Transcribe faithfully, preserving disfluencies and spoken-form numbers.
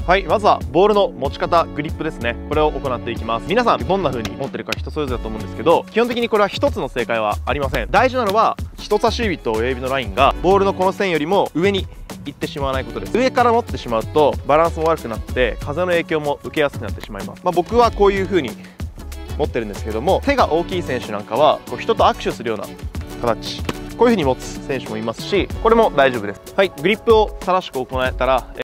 はい、まずはボールの持ち方、グリップですね。これを行っていきます。皆さんどんな風に持ってるか人それぞれだと思うんですけど、基本的にこれは一つの正解はありません。大事なのは人差し指と親指のラインがボールのこの線よりも上に行ってしまわないことです。上から持ってしまうとバランスも悪くなって風の影響も受けやすくなってしまいます。まあ、僕はこういう風に持ってるんですけども、手が大きい選手なんかはこう人と握手するような形、こういう風に持つ選手もいますし、これも大丈夫です。はい、グリップを正しく行えたら